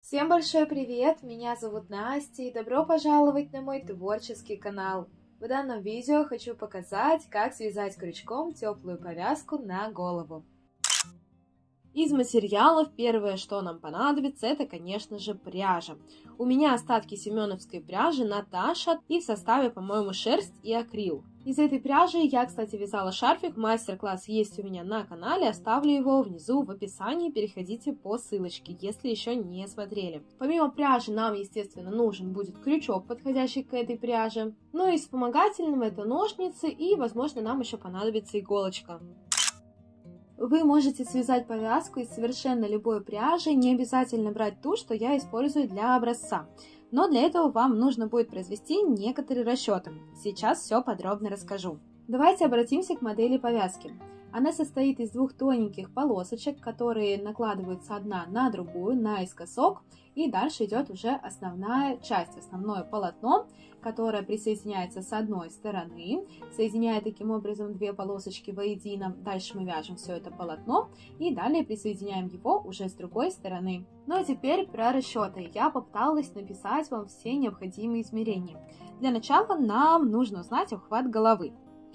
Всем большой привет! Меня зовут Настя и добро пожаловать на мой творческий канал. В данном видео хочу показать, как связать крючком теплую повязку на голову. Из материалов первое, что нам понадобится, это, конечно же, пряжа. У меня остатки семеновской пряжи Наташа и в составе, по-моему, шерсть и акрил. Из этой пряжи я, кстати, вязала шарфик, мастер-класс есть у меня на канале, оставлю его внизу в описании, переходите по ссылочке, если еще не смотрели. Помимо пряжи нам, естественно, нужен будет крючок, подходящий к этой пряже. Ну и вспомогательным это ножницы и, возможно, нам еще понадобится иголочка. Вы можете связать повязку из совершенно любой пряжи, не обязательно брать ту, что я использую для образца. Но для этого вам нужно будет произвести некоторые расчеты. Сейчас все подробно расскажу. Давайте обратимся к модели повязки. Она состоит из двух тоненьких полосочек, которые накладываются одна на другую, наискосок. И дальше идет уже основная часть, основное полотно, которое присоединяется с одной стороны, соединяя таким образом две полосочки воедино. Дальше мы вяжем все это полотно и далее присоединяем его уже с другой стороны. Ну а теперь про расчеты. Я попыталась написать вам все необходимые измерения. Для начала нам нужно узнать обхват головы.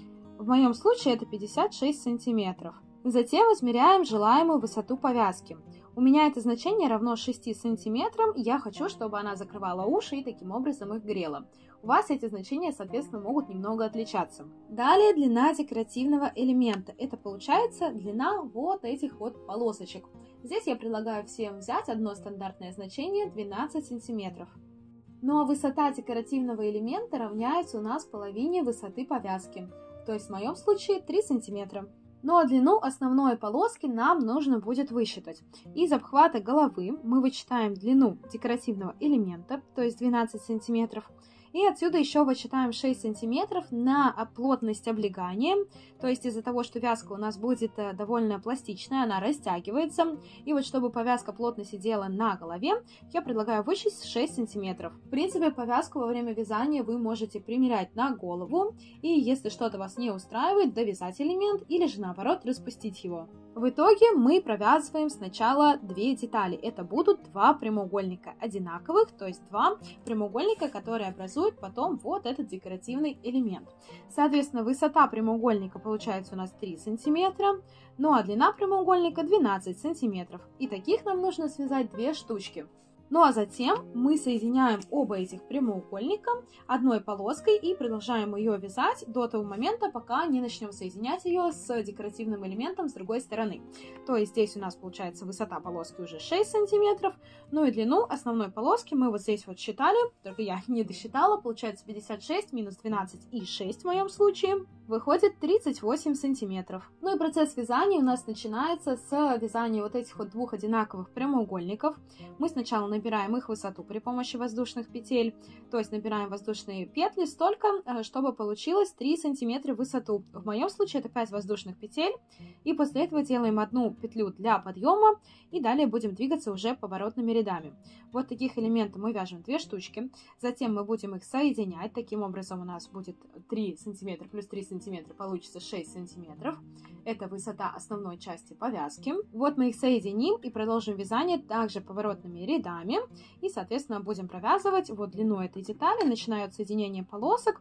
В моем случае это 56 сантиметров. Затем измеряем желаемую высоту повязки. У меня это значение равно 6 сантиметрам, и я хочу, чтобы она закрывала уши и таким образом их грела. У вас эти значения, соответственно, могут немного отличаться. Далее длина декоративного элемента. Это получается длина вот этих вот полосочек. Здесь я предлагаю всем взять одно стандартное значение 12 сантиметров. Ну а высота декоративного элемента равняется у нас половине высоты повязки. То есть в моем случае 3 сантиметра. Ну а длину основной полоски нам нужно будет высчитать. Из обхвата головы мы вычитаем длину декоративного элемента, то есть 12 сантиметров. И отсюда еще вычитаем 6 сантиметров на плотность облегания. То есть из-за того, что вязка у нас будет довольно пластичная, она растягивается. И вот чтобы повязка плотно сидела на голове, я предлагаю вычесть 6 сантиметров. В принципе, повязку во время вязания вы можете примерять на голову. И если что-то вас не устраивает, довязать элемент или же наоборот распустить его. В итоге мы провязываем сначала две детали. Это будут два прямоугольника одинаковых, то есть два прямоугольника, которые образуют потом вот этот декоративный элемент. Соответственно, высота прямоугольника получается у нас 3 сантиметра, ну а длина прямоугольника 12 сантиметров. И таких нам нужно связать две штучки. Ну а затем мы соединяем оба этих прямоугольника одной полоской и продолжаем ее вязать до того момента, пока не начнем соединять ее с декоративным элементом с другой стороны. То есть здесь у нас получается высота полоски уже 6 сантиметров, ну и длину основной полоски мы вот здесь вот считали, только я не досчитала, получается 56 минус 12 и 6 в моем случае. Выходит 38 сантиметров. Ну и процесс вязания у нас начинается с вязания вот этих вот двух одинаковых прямоугольников. Мы сначала набираем их высоту при помощи воздушных петель, то есть набираем воздушные петли столько, чтобы получилось 3 сантиметра в высоту. В моем случае это 5 воздушных петель. И после этого делаем одну петлю для подъема и далее будем двигаться уже поворотными рядами. Вот таких элементов мы вяжем 2 штучки. Затем мы будем их соединять. Таким образом у нас будет 3 сантиметра плюс 3 сантиметра, получится 6 сантиметров. Это высота основной части повязки. Вот мы их соединим и продолжим вязание также поворотными рядами. И, соответственно, будем провязывать вот длину этой детали, начиная от соединения полосок.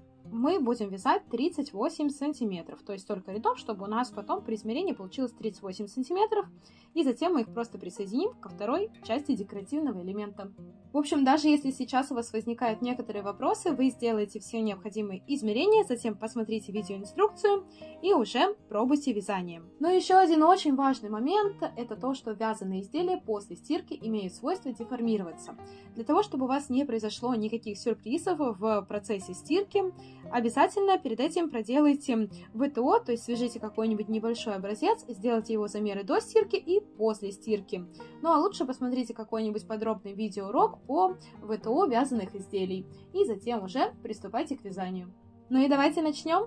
Мы будем вязать 38 сантиметров, то есть столько рядов, чтобы у нас потом при измерении получилось 38 сантиметров, и затем мы их просто присоединим ко второй части декоративного элемента. В общем, даже если сейчас у вас возникают некоторые вопросы, вы сделаете все необходимые измерения, затем посмотрите видеоинструкцию и уже пробуйте вязание. Но еще один очень важный момент, это то, что вязаные изделия после стирки имеют свойство деформироваться. Для того, чтобы у вас не произошло никаких сюрпризов в процессе стирки, обязательно перед этим проделайте ВТО, то есть свяжите какой-нибудь небольшой образец, сделайте его замеры до стирки и после стирки. Ну а лучше посмотрите какой-нибудь подробный видеоурок по ВТО вязаных изделий и затем уже приступайте к вязанию. Ну и давайте начнем!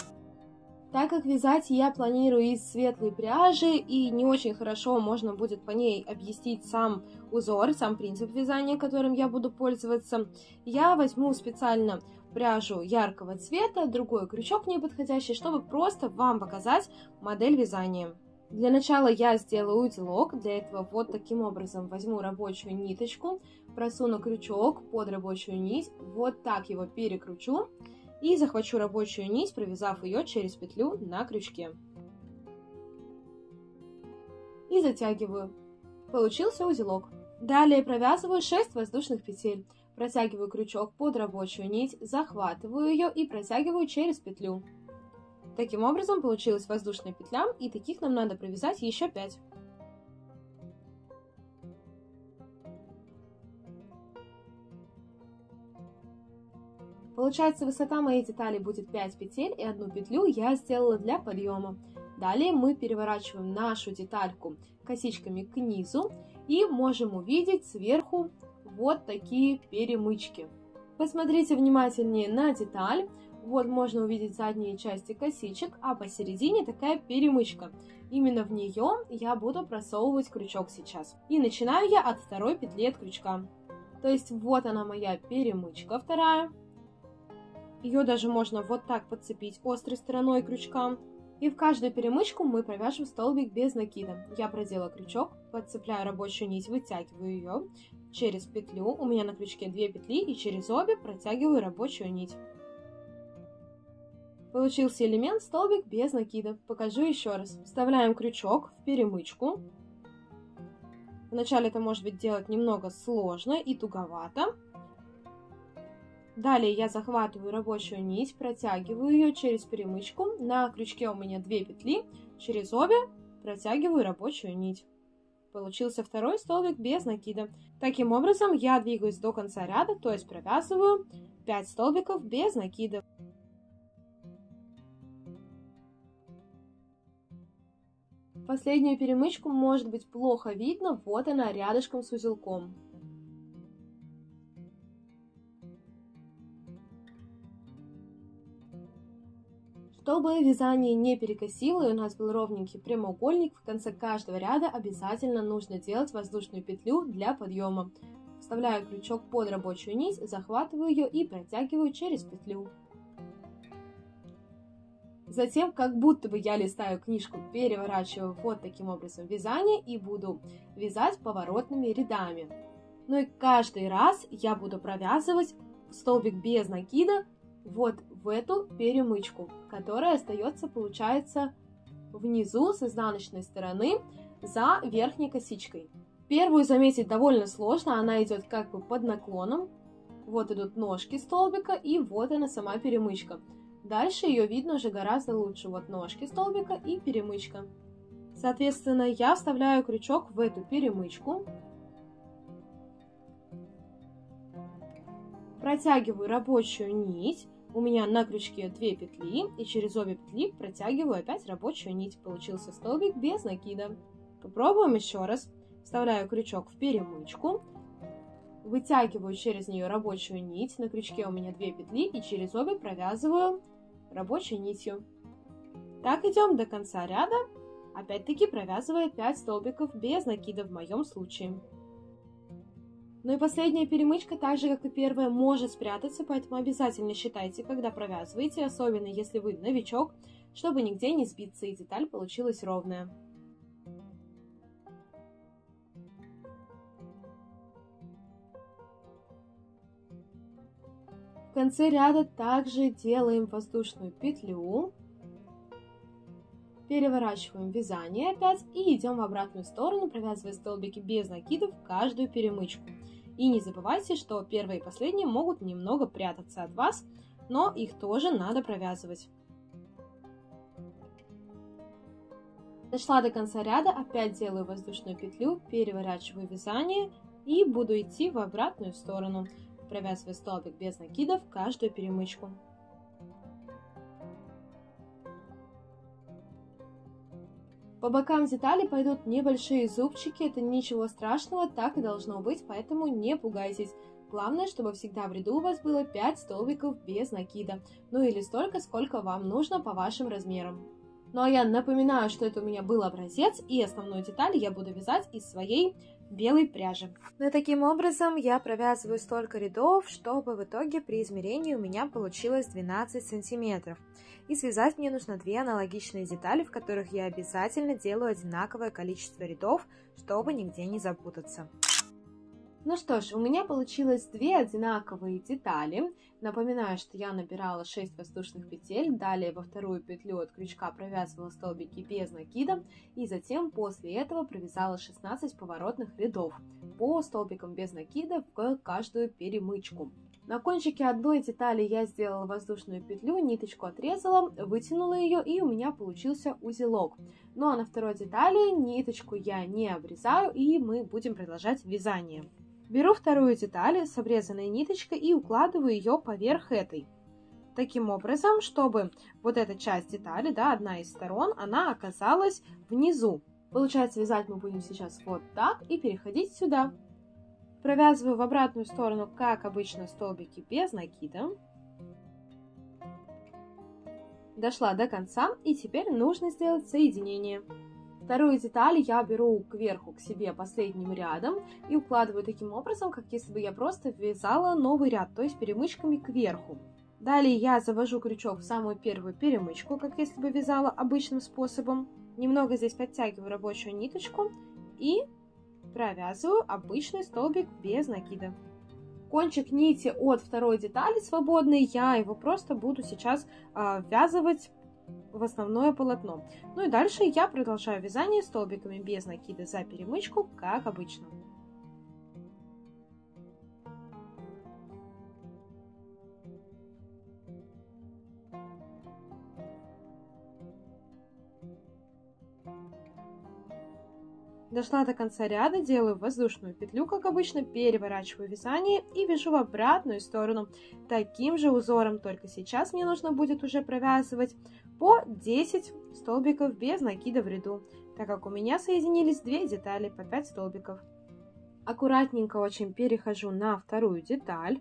Так как вязать я планирую из светлой пряжи и не очень хорошо можно будет по ней объяснить сам узор, сам принцип вязания, которым я буду пользоваться, я возьму специально пряжу яркого цвета, другой крючок неподходящий, чтобы просто вам показать модель вязания. Для начала я сделаю узелок. Для этого вот таким образом возьму рабочую ниточку, просуну крючок под рабочую нить, вот так его перекручу и захвачу рабочую нить, провязав ее через петлю на крючке. И затягиваю. Получился узелок. Далее провязываю 6 воздушных петель. Протягиваю крючок под рабочую нить, захватываю ее и протягиваю через петлю. Таким образом получилась воздушная петля, и таких нам надо провязать еще 5. Получается, высота моей детали будет 5 петель, и одну петлю я сделала для подъема. Далее мы переворачиваем нашу детальку косичками к низу и можем увидеть сверху вот такие перемычки. Посмотрите внимательнее на деталь. Вот можно увидеть задние части косичек, а посередине такая перемычка. Именно в нее я буду просовывать крючок сейчас. И начинаю я от второй петли от крючка. То есть вот она моя перемычка вторая. Ее даже можно вот так подцепить острой стороной крючка. И в каждую перемычку мы провяжем столбик без накида. Я продела крючок, подцепляю рабочую нить, вытягиваю ее через петлю. У меня на крючке 2 петли, и через обе протягиваю рабочую нить. Получился элемент столбик без накида. Покажу еще раз. Вставляем крючок в перемычку. Вначале это может быть делать немного сложно и туговато. Далее я захватываю рабочую нить, протягиваю ее через перемычку. На крючке у меня 2 петли, через обе протягиваю рабочую нить. Получился второй столбик без накида. Таким образом я двигаюсь до конца ряда, то есть провязываю 5 столбиков без накида. Последнюю перемычку может быть плохо видно, вот она рядышком с узелком. Чтобы вязание не перекосило и у нас был ровненький прямоугольник, в конце каждого ряда обязательно нужно делать воздушную петлю для подъема. Вставляю крючок под рабочую нить, захватываю ее и протягиваю через петлю. Затем, как будто бы я листаю книжку, переворачиваю вот таким образом вязание и буду вязать поворотными рядами. Ну и каждый раз я буду провязывать столбик без накида вот в эту перемычку, которая остается, получается, внизу с изнаночной стороны за верхней косичкой. Первую заметить довольно сложно, она идет как бы под наклоном. Вот идут ножки столбика и вот она сама перемычка. Дальше ее видно уже гораздо лучше. Вот ножки столбика и перемычка. Соответственно, я вставляю крючок в эту перемычку. Протягиваю рабочую нить. У меня на крючке 2 петли. И через обе петли протягиваю опять рабочую нить. Получился столбик без накида. Попробуем еще раз. Вставляю крючок в перемычку. Вытягиваю через нее рабочую нить. На крючке у меня 2 петли. И через обе провязываю рабочей нитью. Так идем до конца ряда, опять-таки провязывая 5 столбиков без накида в моем случае. Ну и последняя перемычка, так же как и первая, может спрятаться, поэтому обязательно считайте, когда провязываете, особенно если вы новичок, чтобы нигде не сбиться и деталь получилась ровная. В конце ряда также делаем воздушную петлю, переворачиваем вязание опять и идем в обратную сторону, провязывая столбики без накидов в каждую перемычку. И не забывайте, что первые и последние могут немного прятаться от вас, но их тоже надо провязывать. Дошла до конца ряда, опять делаю воздушную петлю, переворачиваю вязание и буду идти в обратную сторону, провязывая столбик без накидов в каждую перемычку. По бокам детали пойдут небольшие зубчики, это ничего страшного, так и должно быть, поэтому не пугайтесь. Главное, чтобы всегда в ряду у вас было 5 столбиков без накида, ну или столько, сколько вам нужно по вашим размерам. Ну а я напоминаю, что это у меня был образец, и основную деталь я буду вязать из своей белой пряжи. Ну и таким образом я провязываю столько рядов, чтобы в итоге при измерении у меня получилось 12 сантиметров. И связать мне нужно 2 аналогичные детали, в которых я обязательно делаю одинаковое количество рядов, чтобы нигде не запутаться. Ну что ж, у меня получилось 2 одинаковые детали. Напоминаю, что я набирала 6 воздушных петель, далее во вторую петлю от крючка провязывала столбики без накида, и затем после этого провязала 16 поворотных рядов по столбикам без накида в каждую перемычку. На кончике одной детали я сделала воздушную петлю, ниточку отрезала, вытянула ее, и у меня получился узелок. Ну а на второй детали ниточку я не обрезаю, и мы будем продолжать вязание. Беру вторую деталь с обрезанной ниточкой и укладываю ее поверх этой. Таким образом, чтобы вот эта часть детали, одна из сторон, она оказалась внизу. Получается, вязать мы будем сейчас вот так и переходить сюда. Провязываю в обратную сторону, как обычно, столбики без накида. Дошла до конца, и теперь нужно сделать соединение. Вторую деталь я беру кверху к себе последним рядом и укладываю таким образом, как если бы я просто вязала новый ряд, то есть перемычками кверху. Далее я завожу крючок в самую первую перемычку, как если бы вязала обычным способом. Немного здесь подтягиваю рабочую ниточку и провязываю обычный столбик без накида. Кончик нити от второй детали свободный, я его просто буду сейчас ввязывать в основное полотно. Ну и дальше я продолжаю вязание столбиками без накида за перемычку, как обычно. Дошла до конца ряда, делаю воздушную петлю, как обычно, переворачиваю вязание и вяжу в обратную сторону таким же узором, только сейчас мне нужно будет уже провязывать по 10 столбиков без накида в ряду, так как у меня соединились 2 детали по 5 столбиков. Аккуратненько очень перехожу на вторую деталь.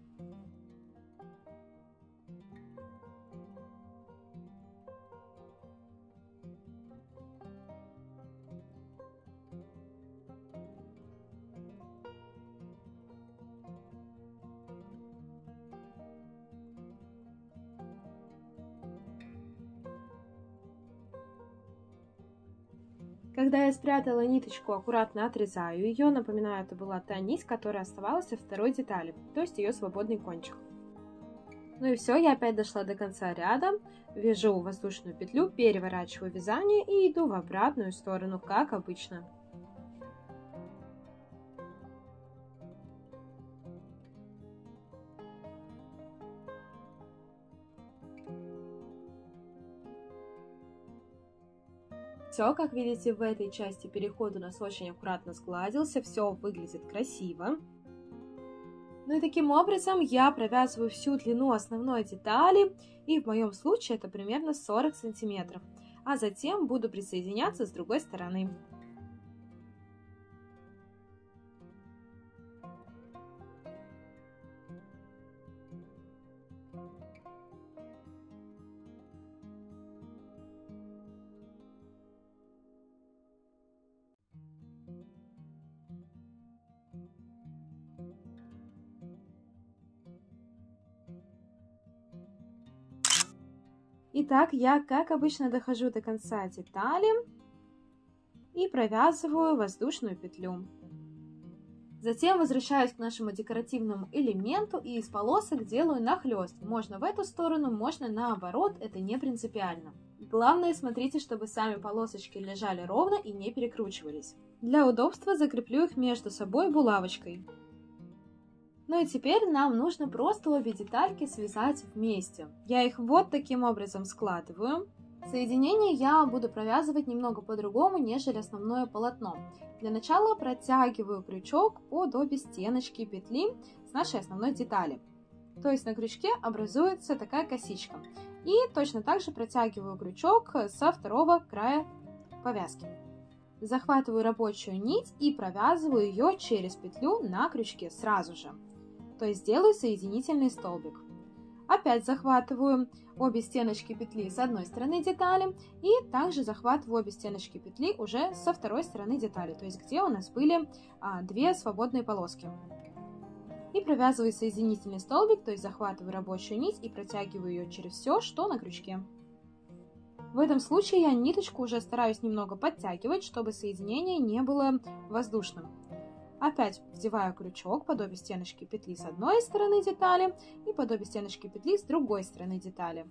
Когда я спрятала ниточку, аккуратно отрезаю ее. Напоминаю, это была та нить, которая оставалась во второй детали, то есть ее свободный кончик. Ну и все, я опять дошла до конца ряда, вяжу воздушную петлю, переворачиваю вязание и иду в обратную сторону, как обычно. Все, как видите, в этой части переход у нас очень аккуратно сгладился, все выглядит красиво. Ну и таким образом я провязываю всю длину основной детали, и в моем случае это примерно 40 сантиметров. А затем буду присоединяться с другой стороны. Итак, я, как обычно, дохожу до конца детали и провязываю воздушную петлю. Затем возвращаюсь к нашему декоративному элементу и из полосок делаю нахлёст. Можно в эту сторону, можно наоборот, это не принципиально. Главное, смотрите, чтобы сами полосочки лежали ровно и не перекручивались. Для удобства закреплю их между собой булавочкой. Ну и теперь нам нужно просто обе детальки связать вместе. Я их вот таким образом складываю. Соединение я буду провязывать немного по-другому, нежели основное полотно. Для начала протягиваю крючок под обе стеночки петли с нашей основной детали. То есть на крючке образуется такая косичка. И точно так же протягиваю крючок со второго края повязки. Захватываю рабочую нить и провязываю ее через петлю на крючке сразу же. То есть делаю соединительный столбик. Опять захватываю обе стеночки петли с одной стороны детали и также захватываю обе стеночки петли уже со второй стороны детали, то есть где у нас были две свободные полоски. И провязываю соединительный столбик, то есть захватываю рабочую нить и протягиваю ее через все, что на крючке. В этом случае я ниточку уже стараюсь немного подтягивать, чтобы соединение не было воздушным. Опять вдеваю крючок под обе стеночки петли с одной стороны детали и под обе стеночки петли с другой стороны детали.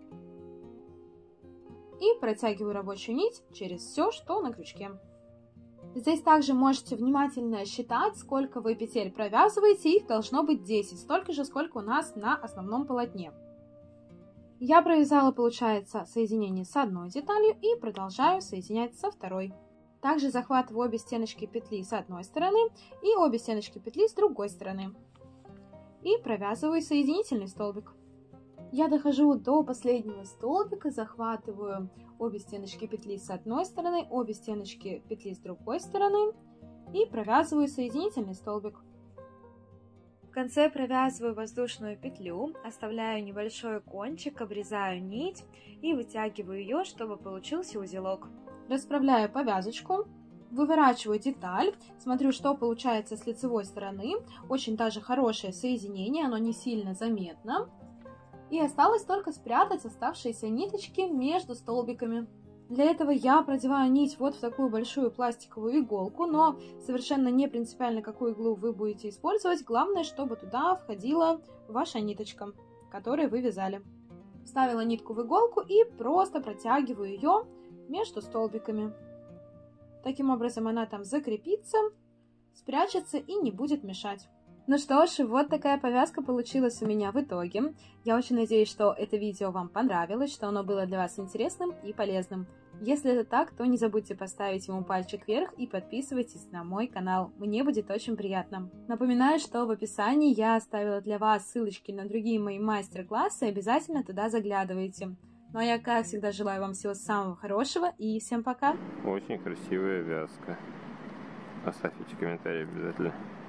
И протягиваю рабочую нить через все, что на крючке. Здесь также можете внимательно считать, сколько вы петель провязываете, их должно быть 10, столько же, сколько у нас на основном полотне. Я провязала, получается, соединение с одной деталью и продолжаю соединять со второй. Также захватываю обе стеночки петли с одной стороны и обе стеночки петли с другой стороны. И провязываю соединительный столбик. Я дохожу до последнего столбика, захватываю обе стеночки петли с одной стороны, обе стеночки петли с другой стороны и провязываю соединительный столбик. В конце провязываю воздушную петлю, оставляю небольшой кончик, обрезаю нить и вытягиваю ее, чтобы получился узелок. Расправляю повязочку, выворачиваю деталь, смотрю, что получается с лицевой стороны. Очень даже хорошее соединение, оно не сильно заметно. И осталось только спрятать оставшиеся ниточки между столбиками. Для этого я продеваю нить вот в такую большую пластиковую иголку, но совершенно не принципиально, какую иглу вы будете использовать. Главное, чтобы туда входила ваша ниточка, которую вы вязали. Вставила нитку в иголку и просто протягиваю ее между столбиками. Таким образом она там закрепится, спрячется и не будет мешать. Ну что ж, вот такая повязка получилась у меня в итоге. Я очень надеюсь, что это видео вам понравилось, что оно было для вас интересным и полезным. Если это так, то не забудьте поставить ему пальчик вверх и подписывайтесь на мой канал. Мне будет очень приятно. Напоминаю, что в описании я оставила для вас ссылочки на другие мои мастер-классы, обязательно туда заглядывайте. Ну а я, как всегда, желаю вам всего самого хорошего и всем пока! Очень красивая вязка. Оставьте комментарий обязательно.